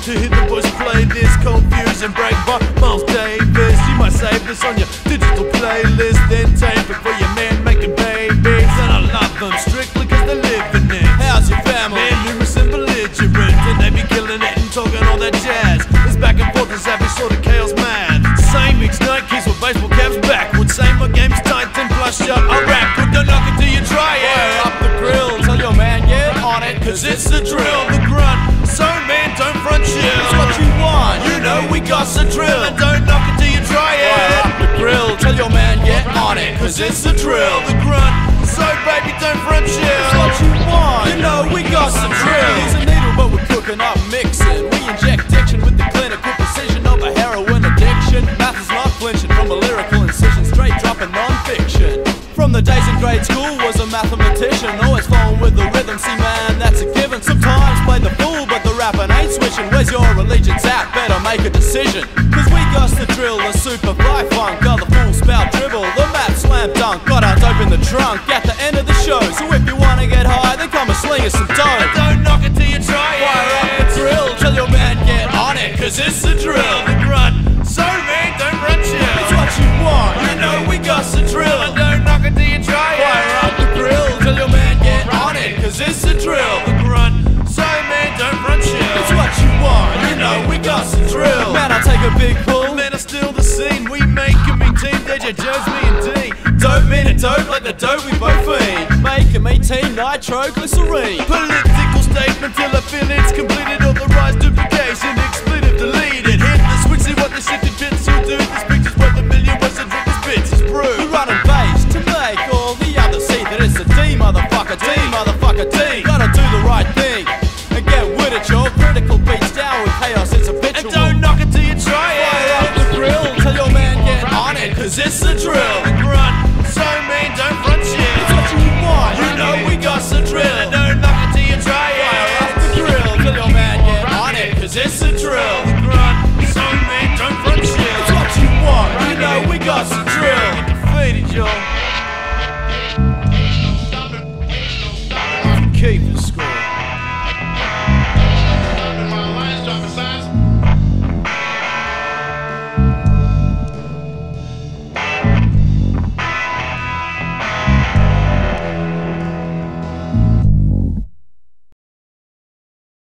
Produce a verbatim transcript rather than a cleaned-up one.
to hit the boys play this Confusion break by Miles Davis. You might save this on your digital playlist, then tape it for your man making babies. And I love them strictly cause they're living it. How's your family? Man, numerous and belligerent, and they be killing it and talking all that jazz. It's back and forth, it's savage sort of chaos mad. Same mixed night keys with baseball caps backwards. Same my game's tight, ten plus shot, I rap. But don't knock it till you try it. Fire up the grill, tell your man get on it, cause it's the drill, the grunt. So man, don't front shit, it's what you want. You know we got the drill, and don't knock it till you try it. Fire up the grill, tell your man get on it, cause it's the drill, the grunt. So baby, don't front shit, it's what you want. You know we got the drill. Here's a needle, but we're cooking up mixing. We inject diction with the clinical precision of a heroin addiction. Math is not flinching from a lyrical incision, straight dropping non-fiction. From the days in grade school was a mathematician, always flowing with the rhythm, see man, that's a given. Sometimes play the fool, but the rapping ain't switching. Where's your allegiance at? Better make a decision. Cause we got the drill, the super fly funk, got the full spout dribble, the map slam dunk, got our dope in the trunk at the end of the show. So if you wanna get high, then come and sling us some dough. And don't knock it till you try it. Fire up the drill, tell your man get on it, cause it's the drill, the grunt. So man, don't run shit, it's what you want. You know we got the drill, and don't knock it till you try it. Fire up the grill, tell your man get on it, cause it's the drill, the grunt. So man, don't run shit, it's what you want. You know we got the drill. Man, I take a big pull, man, I steal the scene. We make a mean team, D J Joe's me and D. Dope mean it dope like the dope we both feed. Make a mean team, nitroglycerine. Political statement till I feel it's completed. Authorized duplication, expletive deleted. Hit the switch, see what the shifted bits will do. This picture's worth a million words of drink, this bitch is brew. We run and bass to make all the others see that it's a D, motherfucker, D, motherfucker, D. Gotta do the right thing and get with it, y'all. Critical beats down with chaos, it's habitual. And don't knock it till you try it. Fire up the grill, tell your man get on it, cause it's the drill.